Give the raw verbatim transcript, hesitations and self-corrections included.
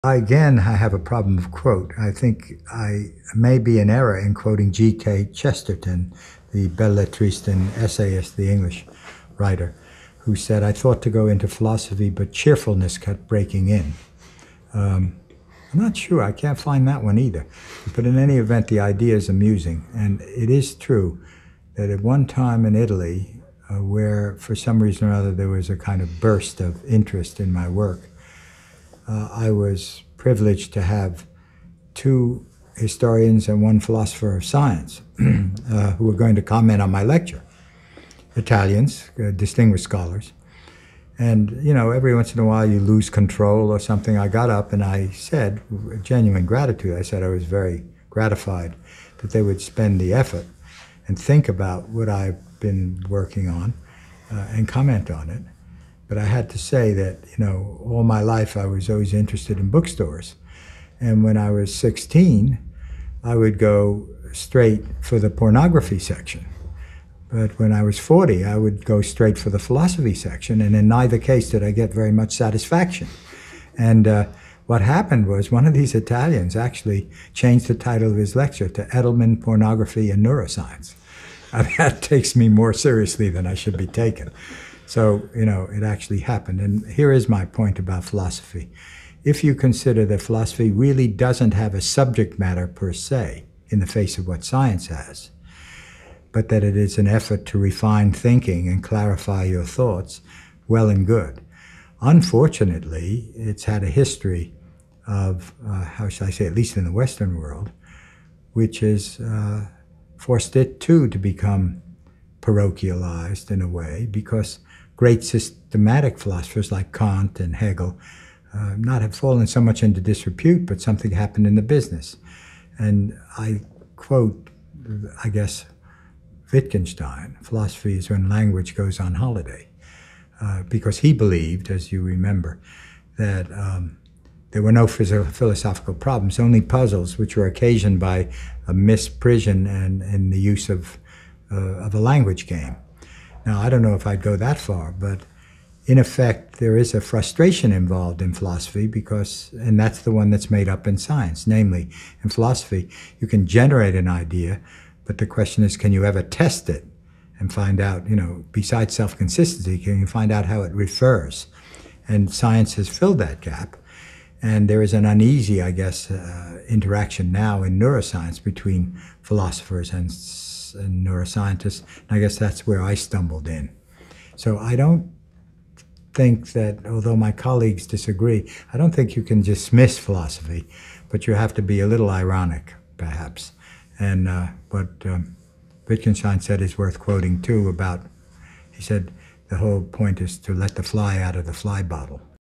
Again, I have a problem of quote. I think I may be in error in quoting G K Chesterton, the belletrist and essayist, the English writer, who said, "I thought to go into philosophy, but cheerfulness kept breaking in." Um, I'm not sure. I can't find that one either. But in any event, the idea is amusing. And it is true that at one time in Italy, uh, where for some reason or other there was a kind of burst of interest in my work, Uh, I was privileged to have two historians and one philosopher of science uh, who were going to comment on my lecture. Italians, uh, distinguished scholars. And, you know, every once in a while you lose control or something. I got up and I said, with genuine gratitude, I said I was very gratified that they would spend the effort and think about what I've been working on uh, and comment on it. But I had to say that, you know, all my life I was always interested in bookstores. And when I was sixteen, I would go straight for the pornography section. But when I was forty, I would go straight for the philosophy section. And in neither case did I get very much satisfaction. And uh, what happened was one of these Italians actually changed the title of his lecture to Edelman, Pornography and Neuroscience. Now, that takes me more seriously than I should be taken. So, you know, it actually happened. And here is my point about philosophy. If you consider that philosophy really doesn't have a subject matter per se in the face of what science has, but that it is an effort to refine thinking and clarify your thoughts, well and good. Unfortunately, it's had a history of, uh, how shall I say, at least in the Western world, which has uh, forced it too to become parochialized in a way, because great systematic philosophers like Kant and Hegel uh, not have fallen so much into disrepute, but something happened in the business. And I quote, I guess, Wittgenstein, philosophy is when language goes on holiday, uh, because he believed, as you remember, that um, there were no philosophical problems, only puzzles, which were occasioned by a misprision and, and the use of, uh, of a language game. Now, I don't know if I'd go that far, but in effect, there is a frustration involved in philosophy because, and that's the one that's made up in science. Namely, in philosophy, you can generate an idea, but the question is, can you ever test it and find out, you know, besides self-consistency, can you find out how it refers? And science has filled that gap. And there is an uneasy, I guess, uh, interaction now in neuroscience between philosophers and and neuroscientists, and I guess that's where I stumbled in. So I don't think that, although my colleagues disagree, I don't think you can dismiss philosophy, but you have to be a little ironic, perhaps. And uh, what um, Wittgenstein said is worth quoting too about, he said, the whole point is to let the fly out of the fly bottle.